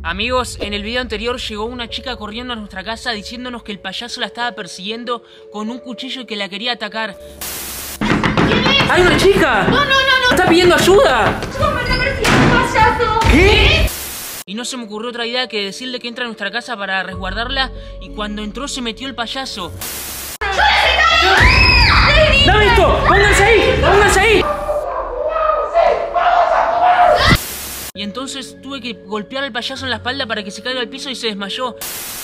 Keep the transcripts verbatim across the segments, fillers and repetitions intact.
Amigos, en el video anterior llegó una chica corriendo a nuestra casa diciéndonos que el payaso la estaba persiguiendo con un cuchillo y que la quería atacar. ¿Quién es? ¡Hay una chica! ¡No, no, no, no! ¡Está pidiendo ayuda! ¿Cómo me está persiguiendo un payaso? ¿Qué? Y no se me ocurrió otra idea que decirle que entra a nuestra casa para resguardarla y cuando entró se metió el payaso. ¡Dame esto! ¡Pónganse ahí! ¡Pónganse ahí! Y entonces tuve que golpear al payaso en la espalda para que se caiga al piso y se desmayó.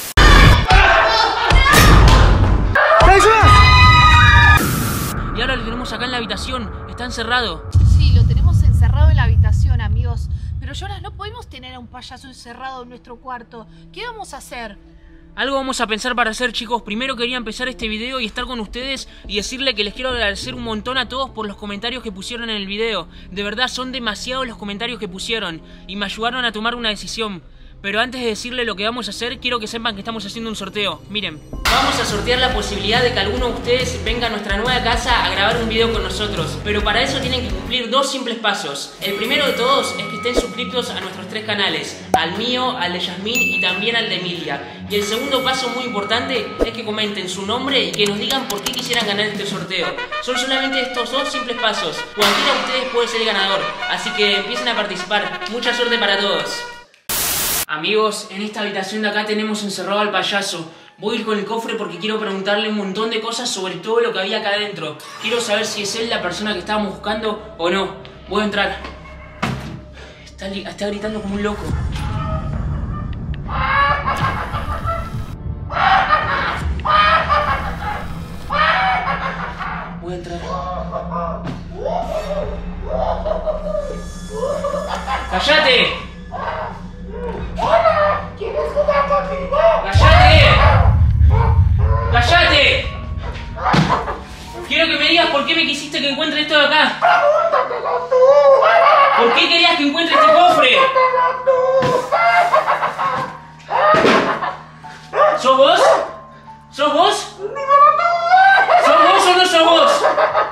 Y ahora lo tenemos acá en la habitación, está encerrado. Sí, lo tenemos encerrado en la habitación, amigos. Pero Jonas, no podemos tener a un payaso encerrado en nuestro cuarto. ¿Qué vamos a hacer? Algo vamos a pensar para hacer, chicos. Primero quería empezar este video y estar con ustedes y decirle que les quiero agradecer un montón a todos por los comentarios que pusieron en el video. De verdad son demasiados los comentarios que pusieron y me ayudaron a tomar una decisión. Pero antes de decirle lo que vamos a hacer, quiero que sepan que estamos haciendo un sorteo. Miren, vamos a sortear la posibilidad de que alguno de ustedes venga a nuestra nueva casa a grabar un video con nosotros. Pero para eso tienen que cumplir dos simples pasos. El primero de todos es que estén suscritos a nuestros tres canales. Al mío, al de Yasmín y también al de Emilia. Y el segundo paso muy importante es que comenten su nombre y que nos digan por qué quisieran ganar este sorteo. Son solamente estos dos simples pasos. Cualquiera de ustedes puede ser el ganador. Así que empiecen a participar. Mucha suerte para todos. Amigos, en esta habitación de acá tenemos encerrado al payaso. Voy a ir con el cofre porque quiero preguntarle un montón de cosas sobre todo lo que había acá adentro. Quiero saber si es él la persona que estábamos buscando o no. Voy a entrar. Está, está gritando como un loco. Voy a entrar. ¡Cállate! Hola, ¿quieres jugar conmigo? ¡Cállate! ¡Cállate! Quiero que me digas por qué me quisiste que encuentre esto de acá. Pregúntatelo tú. ¿Por qué querías que encuentre este cofre? ¿Sos vos? ¿Sos vos? ¿Sos vos o no sos vos?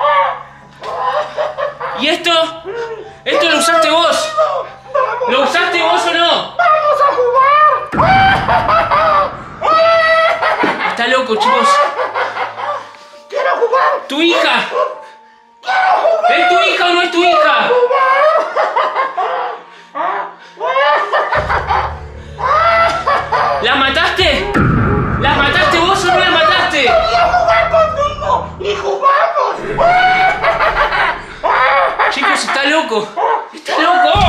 ¿Y esto? ¿Esto lo usaste vos? ¿Lo usaste vos o no? ¡Vamos a jugar! Está loco, chicos. ¡Quiero jugar! ¡Tu hija! ¡Quiero jugar! ¿Es tu hija o no es tu hija? ¿La mataste? ¿La mataste vos o no la mataste? ¡Quería jugar contigo! ¡Y jugamos! Chicos, está loco. ¡Está loco!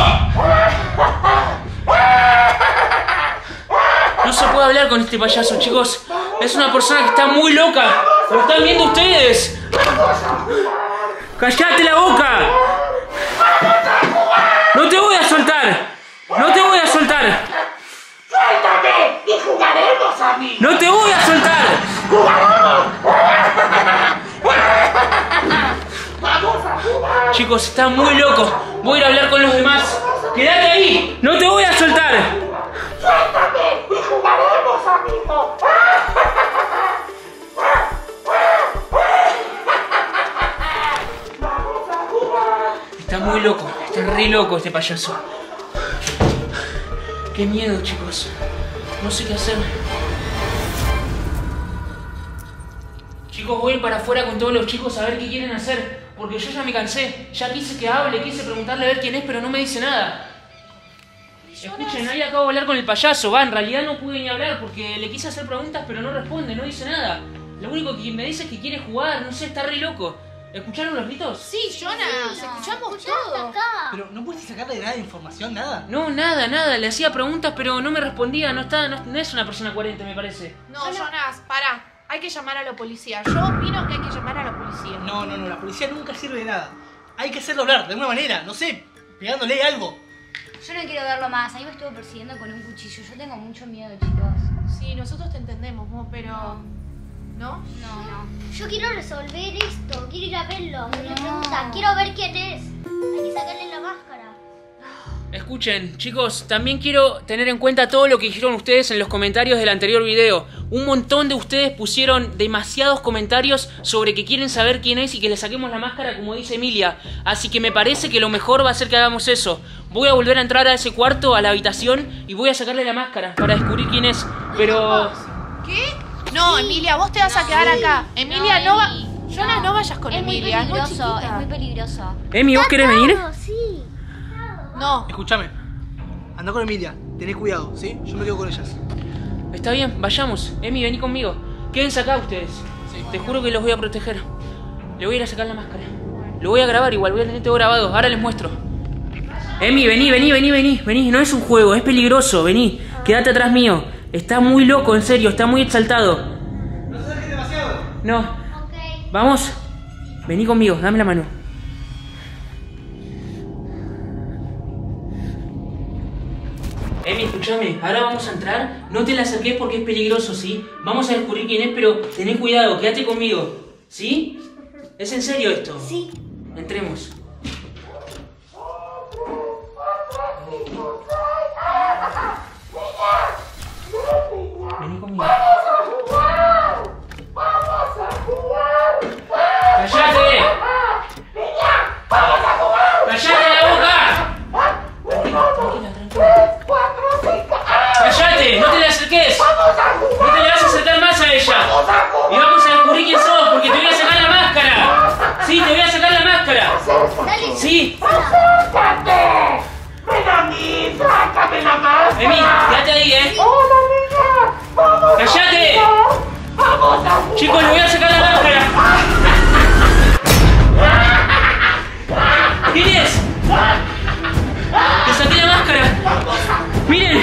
No se puede hablar con este payaso, chicos. Es una persona que está muy loca. ¡Lo están viendo ustedes! ¡Cállate la boca! ¡No te voy a soltar! ¡No te voy a soltar! ¡Suéltame! ¡Y jugaremos, amigo! ¡No te voy a soltar! ¡Jugaremos! ¡Vamos a jugar! Chicos, está muy loco. Voy a ir a hablar con los demás. ¡Quédate ahí! ¡No te voy a soltar! ¡Suéltame! ¡Y jugaremos, amigo! ¡Vamos a jugar! Está muy loco. Está re loco este payaso. Qué miedo, chicos. No sé qué hacer. Chicos, voy a ir para afuera con todos los chicos a ver qué quieren hacer. Porque yo ya me cansé. Ya quise que hable, quise preguntarle a ver quién es, pero no me dice nada. Escuchen, ahí acabo de hablar con el payaso. Va, en realidad no pude ni hablar porque le quise hacer preguntas, pero no responde, no dice nada. Lo único que me dice es que quiere jugar, no sé, está re loco. ¿Escucharon los gritos? Sí, Jonas, escuchamos todo. Pero no pudiste sacarle nada de información, nada. No, nada, nada. Le hacía preguntas, pero no me respondía. No está, no, no es una persona coherente, me parece. No, Jonas, pará. Hay que llamar a la policía. Yo opino que hay que llamar a la policía. No, no, no, la policía nunca sirve de nada. Hay que hacerlo hablar de alguna manera, no sé, pegándole algo. Yo no quiero verlo más, a mí me estuvo persiguiendo con un cuchillo. Yo tengo mucho miedo, chicos. Sí, nosotros te entendemos, Mo, pero... ¿No? No, no. Yo quiero resolver esto, quiero ir a verlo. Me No. preguntan, quiero ver quién es. Hay que sacarle la máscara. Escuchen, chicos, también quiero tener en cuenta todo lo que dijeron ustedes en los comentarios del anterior video. Un montón de ustedes pusieron demasiados comentarios sobre que quieren saber quién es y que le saquemos la máscara, como dice Emilia. Así que me parece que lo mejor va a ser que hagamos eso. Voy a volver a entrar a ese cuarto, a la habitación, y voy a sacarle la máscara para descubrir quién es. Pero... ¿Qué? No, Emilia, vos te vas a quedar acá. Emilia, no, No, va... Emi. Jonas, No. no vayas con Es muy Emilia. No, peligroso, chiquita. es muy peligroso. Emi, ¿vos querés venir? Sí. No. Escúchame. Anda con Emilia. Tené cuidado, ¿sí? Yo me quedo con ellas. Está bien, vayamos. Emi, vení conmigo. Quédense acá ustedes. Te juro que los voy a proteger. Le voy a ir a sacar la máscara. Lo voy a grabar igual, voy a tener todo grabado. Ahora les muestro. Emi, vení, vení, vení, vení, vení. No es un juego, es peligroso. Vení, quédate atrás mío. Está muy loco, en serio, está muy exaltado. No se acerquen demasiado. No. Ok. Vamos. Vení conmigo, dame la mano. Emi, escúchame, ahora vamos a entrar. No te la acerques porque es peligroso, ¿sí? Vamos a descubrir quién es, pero tené cuidado, quédate conmigo. ¿Sí? ¿Es en serio esto? Sí. Entremos. Vení conmigo. ¡Cállate! ¡Cállate la boca! Tranquila, tranquila, tranquila. ¡Cállate! ¡No te le acerques! ¡No te le vas a acercar más a ella! Y vamos a descubrir quién sos, porque te voy a sacar la máscara. Sí, te voy a sacar la máscara. Dale. Sí. ¡Sácate! ¡Ven a mí! ¡Sácame la máscara! Emi, quédate ahí, ¿eh? ¡Hola, niña! ¡Vamos! ¡Cállate! ¡Vamos a jugar! Chicos, le voy a sacar la máscara. ¿Quién es? Le saqué la máscara. Miren.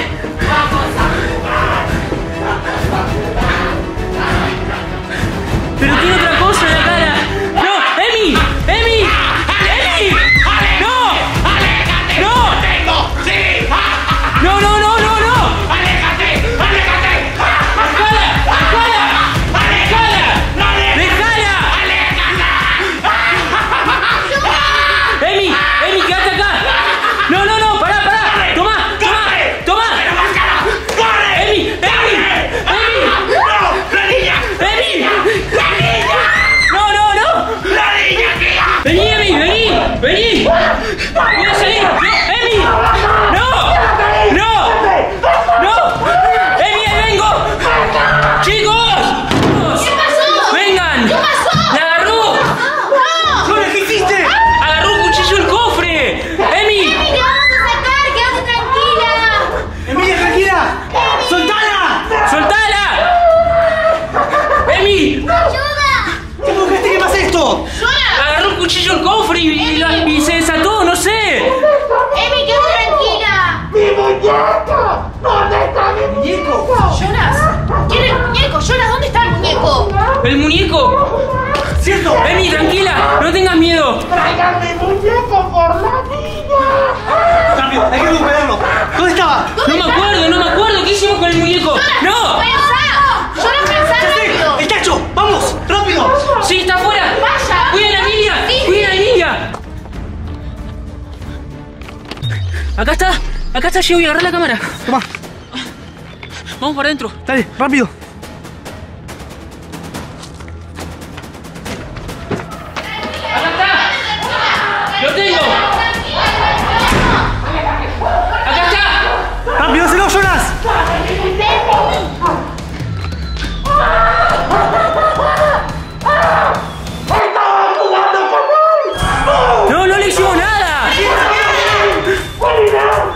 Pero tiene otra cosa en la cara. ¡No! ¡Emi! ¡Emi! ¡Emi! ¡No! ¡No! ¡Tengo! ¡Sí! ¡No, no, no, no, no! ¡Aléjate! ¡Aléjate! ¡Dejala! ¡Dejala! ¡Dejala! ¡Dejala! ¡Emi! ¡Emi, quédate acá! ¡No, no, no! ¡Pará, pará! ¡Toma! ¡Toma! ¡Toma! ¡Corre! ¡Emi! ¡Emi! ¡Emi! ¡No! ¡La niña! ¡Emi! ¡La niña! ¡No, no, no! ¡La niña, tía! ¡Vení, Emi! ¡Vení! ¡Vení! ¡Voy a salir! ¡No! ¡Emi! ¡No! ¡No! ¡No! ¡Emi, ahí vengo! ¡Chicos! ¿Qué pasó? ¡Vengan! ¿Qué pasó? ¡La agarró! ¡No! ¡Jonas, qué hiciste! ¡Agarró un cuchillo el cofre! ¡Emi! ¡Emi, te vamos a sacar! ¡Quédate tranquila! ¡Emilia, tranquila! ¡Soltala! ¡Soltala! ¡Emi! ¡Ayuda! ¿Cómo dejaste que pase esto? Agarró un cuchillo el cofre y, y lo- y se desató, no sé. ¡Emi, quédate tranquila! ¡Mi muñeco! ¿Dónde está mi ¡Muñeco! Jonas, ¿quién es el muñeco? Jonas, ¿dónde está el muñeco? El muñeco. ¡Cierto! Emi, tranquila, no tengas miedo. ¡Traigan mi muñeco por la niña! ¡Rápido! ¡Hay que recuperarlo! ¿Dónde estaba? No me acuerdo, no me acuerdo. ¿Qué hicimos con el muñeco? ¡No! ¡Pensá! Jonas, pensá ¡Ya sé! rápido. ¡El tacho! ¡Vamos! ¡Rápido! Sí, está afuera. ¡Vaya! ¡Cuida a la niña! Sí, ¡Cuida a la niña! Acá está, acá está, yo voy a agarrar la cámara. Toma, Vamos para adentro. dale, rápido. Acá está. Lo tengo. Acá está. ¡Rápido, hacelo, Jonas! ¡Estaba jugando con él! No, no le hicimos nada. ¡Morirán!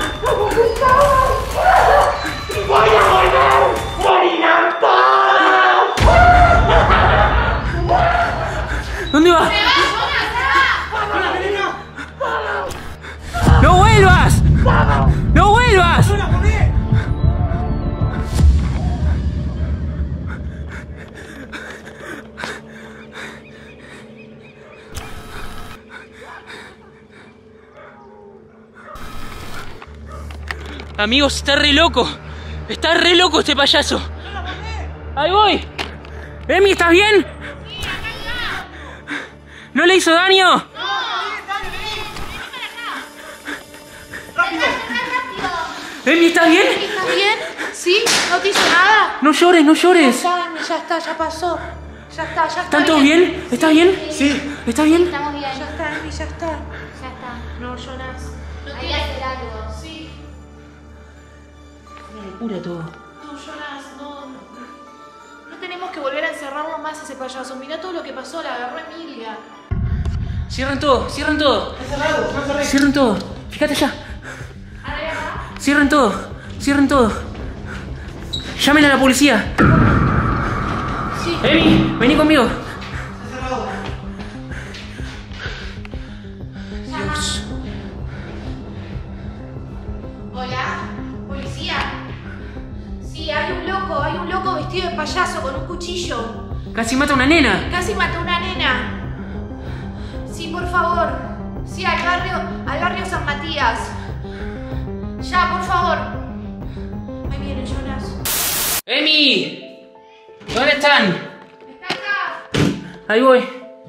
¡Y voy a volver! ¡Morirán todos! ¿Dónde va? ¡No vuelvas! ¡No vuelvas! Amigos, está re loco. Está re loco este payaso. Ahí voy. Emi, ¿estás bien? ¿No le hizo daño? Emi, ¿estás bien? ¿Estás bien? ¿Sí? ¿No te hizo nada? No llores, no llores. Ya, ya está, ya pasó. Ya está, ya está. ¿Están todos bien? ¿Estás bien? Sí. ¿Estás bien? Estamos bien. Ya está, Emi, ya está. Ya está. No, Jonas. No te Hay que hacer algo. Sí. Una locura todo. No, Jonas, no, no. No tenemos que volver a encerrarlo más a ese payaso. Mirá todo lo que pasó, la agarró Emilia. Cierren todo, cierren todo. Está cerrado, está cerrado. Cierren todo. Fíjate allá. Cierren todo, cierren todo. Llamen a la policía. Sí. Emi, vení conmigo. Está cerrado. Dios. Hola, policía. Sí, hay un loco, hay un loco vestido de payaso con un cuchillo. Casi mata a una nena. Casi mató a una nena. Sí, por favor. Sí, al barrio, al barrio San Matías. Ya, por favor. Ahí viene Jonas. ¡Emi! ¿Dónde están? Está acá. Ahí voy.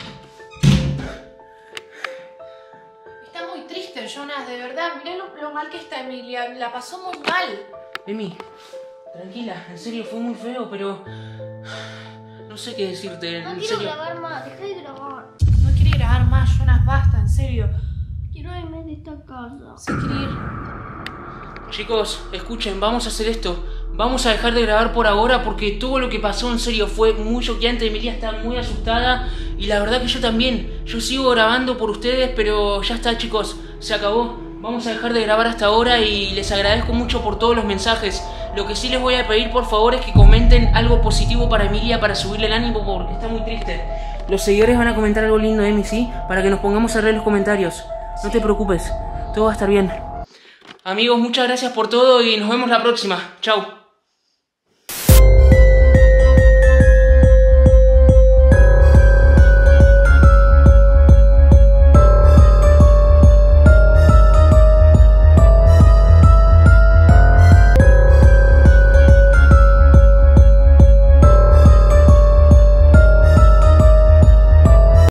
Está muy triste, Jonas, de verdad. Mirá lo, lo mal que está Emilia. La pasó muy mal. Emi, tranquila, en serio fue muy feo, pero no sé qué decirte, No en quiero serio. grabar más, deja de grabar. No quiere grabar más, Jonas, basta, en serio. Quiero irme de esta casa. Se quiere ir. Chicos, escuchen, vamos a hacer esto. Vamos a dejar de grabar por ahora porque todo lo que pasó en serio fue muy choqueante. Emilia está muy asustada y la verdad que yo también. Yo sigo grabando por ustedes, pero ya está, chicos, se acabó. Vamos a dejar de grabar hasta ahora y les agradezco mucho por todos los mensajes. Lo que sí les voy a pedir por favor es que comenten algo positivo para Emilia para subirle el ánimo porque está muy triste. Los seguidores van a comentar algo lindo de Emi, ¿sí? Para que nos pongamos a leer los comentarios. No te preocupes, todo va a estar bien. Amigos, muchas gracias por todo y nos vemos la próxima. Chau.